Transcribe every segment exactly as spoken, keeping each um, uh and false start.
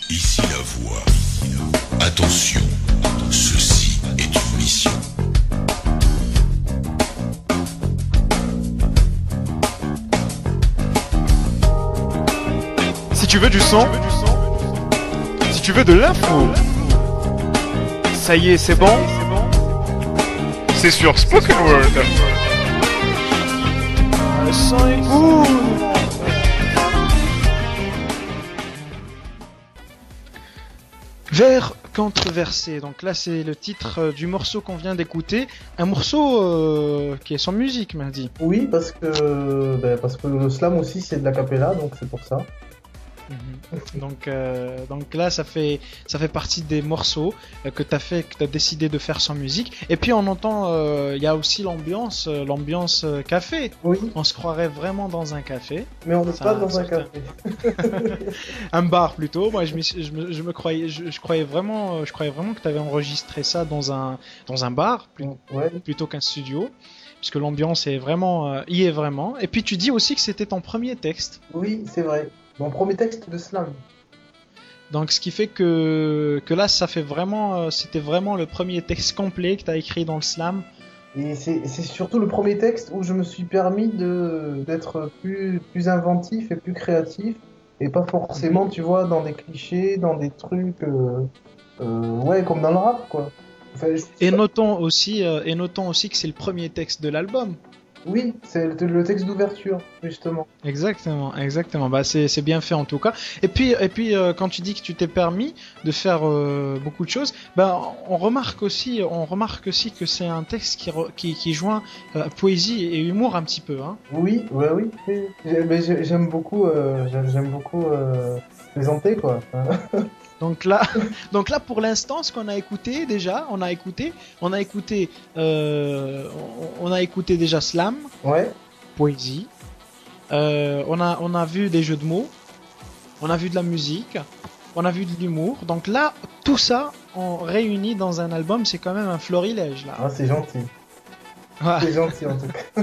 Ici la voix. Attention, ceci est une mission. Si tu veux du son, si tu veux de l'info, ça y est, c'est bon. C'est sur Spoken Word. Le son est cool. Vers controversé. Donc là, c'est le titre euh, du morceau qu'on vient d'écouter. Un morceau euh, qui est sans musique, m'a dit. Oui, parce que ben, parce que le slam aussi c'est de la cappella, donc c'est pour ça. Mhm. Donc, euh, donc là, ça fait, ça fait partie des morceaux euh, que tu as fait, que tu as décidé de faire sans musique. Et puis on entend, il euh, y a aussi l'ambiance, euh, l'ambiance euh, café. Oui. On se croirait vraiment dans un café. Mais on n'est Ça, pas dans un certain. café. Un bar plutôt. Moi, je, m'y- je, me, je me croyais, je, je croyais vraiment, je croyais vraiment que tu avais enregistré ça dans un, dans un bar plus- Ouais. plutôt qu'un studio, puisque l'ambiance est vraiment, euh, y est vraiment. Et puis tu dis aussi que c'était ton premier texte. Oui, c'est vrai. Mon premier texte de slam. Donc, ce qui fait que, que là, ça fait vraiment, euh, c'était vraiment le premier texte complet que tu as écrit dans le slam. Et c'est c'est surtout le premier texte où je me suis permis de d'être plus plus inventif et plus créatif et pas forcément, tu vois, dans des clichés, dans des trucs, euh, euh, ouais, comme dans le rap, quoi. Enfin, je- Et notons aussi, euh, et notons aussi que c'est le premier texte de l'album. Oui, c'est le, le texte d'ouverture, justement. Exactement, exactement. Bah, c'est, c'est bien fait en tout cas. Et puis, et puis, euh, quand tu dis que tu t'es permis de faire euh, beaucoup de choses, bah, on remarque aussi, on remarque aussi que c'est un texte qui, re- qui, qui joint euh, poésie et humour un petit peu, hein. Oui, ouais, oui, oui. J'ai- mais j'ai- J'aime beaucoup, euh, j'aime j'aime beaucoup euh, plaisanter, quoi. Donc là, donc là pour l'instant, ce qu'on a écouté déjà, on a écouté, on a écouté, euh, on, on a écouté déjà slam, Ouais, poésie, euh, on a, on a vu des jeux de mots, on a vu de la musique, on a vu de l'humour. Donc là, tout ça, on réunit dans un album, c'est quand même un florilège là. ah, c'est gentil. Ouais. C'est gentil, en tout cas.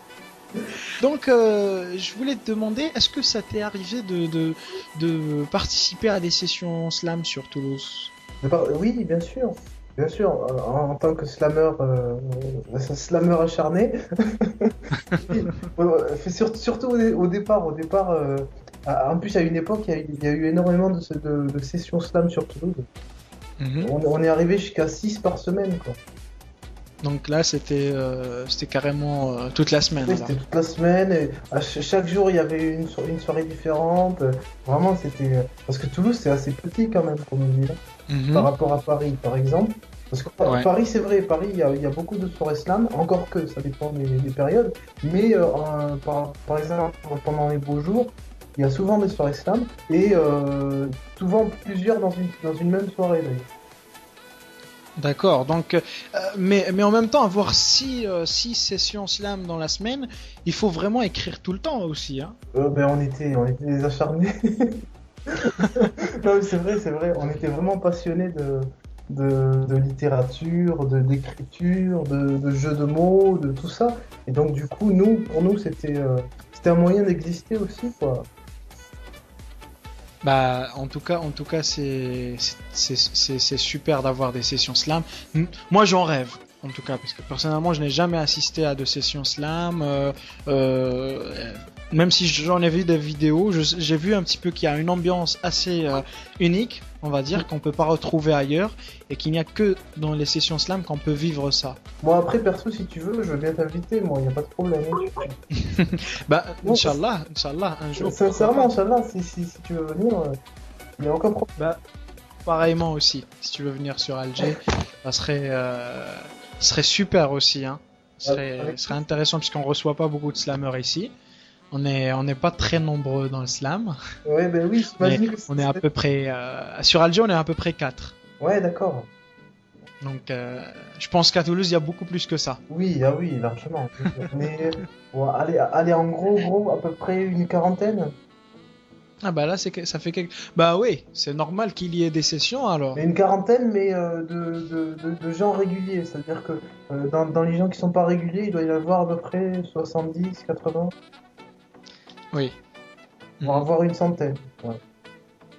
Donc, euh, je voulais te demander, est-ce que ça t'est arrivé de, de, de participer à des sessions slam sur Toulouse? De par- Oui, bien sûr. Bien sûr, euh, en, en tant que slammer, euh, euh, slammer acharné. Ouais, ouais, fait sur- surtout au, dé- au départ, au départ, euh, à- en plus à une époque, il y a, eu il y a eu énormément de, de, de sessions slam sur Toulouse. Mhm. On, on est arrivé jusqu'à six par semaine, quoi. Donc là, c'était euh, c'était carrément euh, toute la semaine. Oui, alors. c'était toute la semaine, et à ch- chaque jour il y avait une, so- une soirée différente. euh, Vraiment, c'était. euh, Parce que Toulouse, c'est assez petit quand même comme ville, hein, Mhm. par rapport à Paris, par exemple. Parce que Pa- Ouais. Paris, c'est vrai, Paris, il y a, il y a beaucoup de soirées slam, encore que ça dépend des, des périodes. Mais euh, en- par, par exemple, pendant les beaux jours, il y a souvent des soirées slam, et euh, souvent plusieurs dans une, dans une même soirée, d'ailleurs. D'accord. Donc, euh, mais mais en même temps, avoir six euh, six sessions slam dans la semaine, il faut vraiment écrire tout le temps aussi, hein. Euh, ben, on était, on était des acharnés. Non, mais c'est vrai, c'est vrai. On était vraiment passionnés de, de, de littérature, de, d'écriture, de, de jeux de mots, de tout ça. Et donc, du coup, nous, pour nous, c'était, euh, c'était un moyen d'exister aussi, quoi. Bah, en tout cas, en tout cas, c'est c'est c'est c'est super d'avoir des sessions slam. M- Moi, j'en rêve. En tout cas, parce que personnellement, je n'ai jamais assisté à de sessions slam. Euh, euh, même si j'en ai vu des vidéos, je- j'ai vu un petit peu qu'il y a une ambiance assez euh, unique, on va dire, qu'on peut pas retrouver ailleurs, et qu'il n'y a que dans les sessions slam qu'on peut vivre ça. Bon, après, perso, si tu veux, je veux bien t'inviter, moi, il n'y a pas de problème. Hein. Bah, Non, Inch'Allah, Inch'Allah, un jour. Sincèrement, Inch'Allah, si, si, si tu veux venir, euh, il n'y a aucun problème. Bah, pareillement aussi. Si tu veux venir sur Alger, ça serait, euh, ça serait super aussi, hein. Ça serait, Avec- ça serait intéressant puisqu'on reçoit pas beaucoup de slammers ici. On est, on n'est pas très nombreux dans le slam, Ouais, ben oui, mais j'imagine que on est à peu près, euh, sur Alger, on est à peu près quatre. Ouais, d'accord. Donc, euh, je pense qu'à Toulouse, il y a beaucoup plus que ça. Oui, ah oui, largement. Mais, ouais, allez, allez, en gros, gros, à peu près une quarantaine. Ah bah là, c'est que, ça fait quelque... Bah oui, c'est normal qu'il y ait des sessions alors. Mais une quarantaine, mais euh, de, de, de, de gens réguliers. C'est-à-dire que euh, dans, dans les gens qui sont pas réguliers, il doit y en avoir à peu près soixante-dix, quatre-vingts, Oui. voire avoir une centaine. Ouais.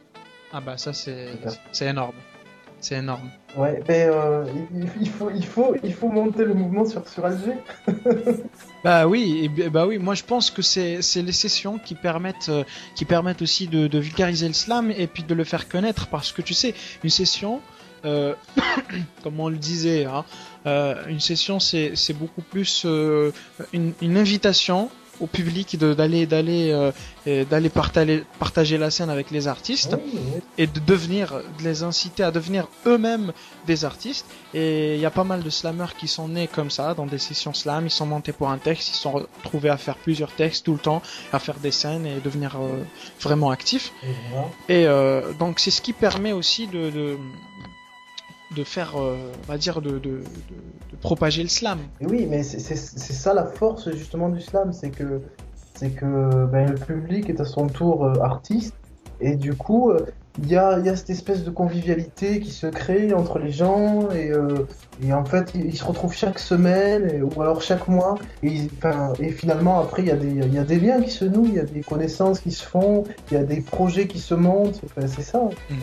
Ah bah ça c'est Super. c'est énorme. C'est énorme. Ouais, mais euh, il, il faut, il faut, il faut monter le mouvement sur sur Alger. Bah oui, et, b- bah oui, moi je pense que c'est c'est les sessions qui permettent euh, qui permettent aussi de, de vulgariser le slam et puis de le faire connaître parce que tu sais, une session euh, comme on le disait hein, euh, une session c'est c'est beaucoup plus euh, une une invitation au public de d'aller d'aller euh, et d'aller partager partager la scène avec les artistes Oui, oui. et de devenir, de les inciter à devenir eux-mêmes des artistes. Et il y a pas mal de slammers qui sont nés comme ça, dans des sessions slam, ils sont montés pour un texte, ils se sont retrouvés à faire plusieurs textes tout le temps, à faire des scènes et devenir euh, vraiment actifs. Et voilà. Et euh, donc c'est ce qui permet aussi de, de, de faire, euh, on va dire, de, de, de, de propager le slam. Et oui, mais c'est c'est- c'est ça la force justement du slam, c'est que c'est que ben, le public est à son tour euh, artiste et du coup euh, il y a, il y a cette espèce de convivialité qui se crée entre les gens et, euh, et en fait ils, ils se retrouvent chaque semaine et- ou alors chaque mois et, ils- enfin, et finalement après il y a des il y a des liens qui se nouent, il y a des connaissances qui se font, il y a des projets qui se montent, enfin, c'est ça.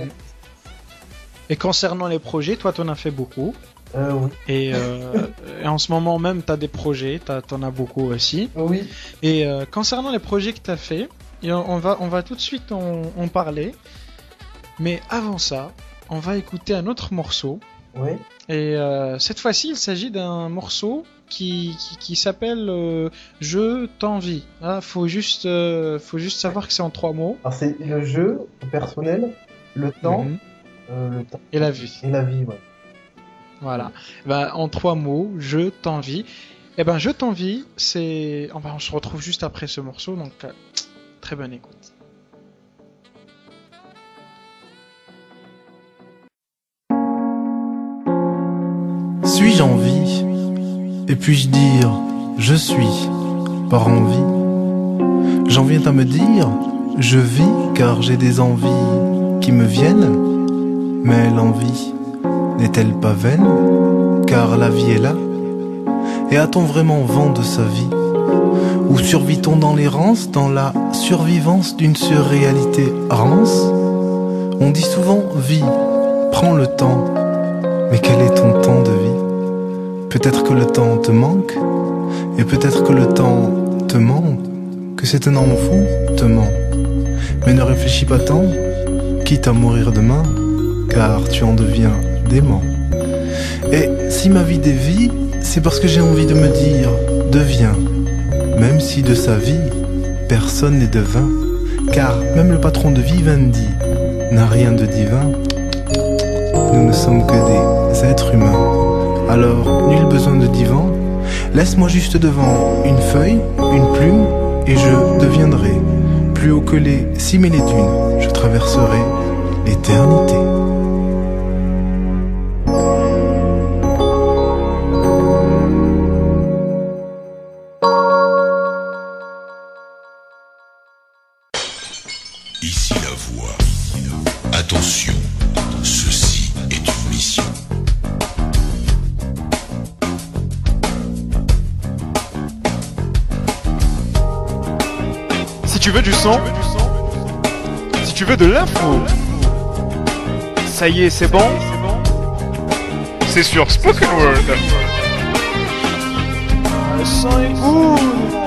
Et concernant les projets, toi t'en as fait beaucoup. Euh, oui. Et, euh, et en ce moment même, t'as des projets, t'as- t'en as beaucoup aussi. Oui. Et euh, concernant les projets que t'as fait, et on on va, on va tout de suite en, en parler. Mais avant ça, on va écouter un autre morceau. Oui. Et euh, cette fois-ci, il s'agit d'un morceau qui, qui, qui s'appelle euh, Je t'envie. Ah, faut juste, euh, faut juste savoir que c'est en trois mots. Alors c'est le jeu personnel, le temps, Mhm. euh, le temps Et la vie. et la vie, ouais. Voilà. Ben, en trois mots, Je t'envie. Et ben, Je t'envie, c'est. Enfin, on se retrouve juste après ce morceau, donc euh, très bonne écoute. Suis-je en vie? Et puis-je dire je suis par envie? J'en viens à me dire je vis car j'ai des envies qui me viennent. Mais l'envie n'est-elle pas vaine? Car la vie est là. Et a-t-on vraiment vent de sa vie? Ou survit-on dans l'errance, dans la survivance d'une surréalité rance? On dit souvent vie, prends le temps. Mais quel est ton temps de vie? Peut-être que le temps te manque, et peut-être que le temps te ment, que c'est un enfantement. Mais ne réfléchis pas tant, quitte à mourir demain, car tu en deviens dément. Et si ma vie dévie, c'est parce que j'ai envie de me dire, deviens, même si de sa vie, personne n'est devin, car même le patron de Vivendi n'a rien de divin. Nous ne sommes que des êtres humains, alors nul besoin de divan. Laisse-moi juste devant une feuille, une plume, et je deviendrai plus haut que les cimes et les dunes. Je traverserai l'éternité. Ici la voix. Attention, ceci est une mission. Si tu veux du son, si tu veux de l'info, ça y est, c'est bon. C'est sur Spoken Word. Le sang est cool.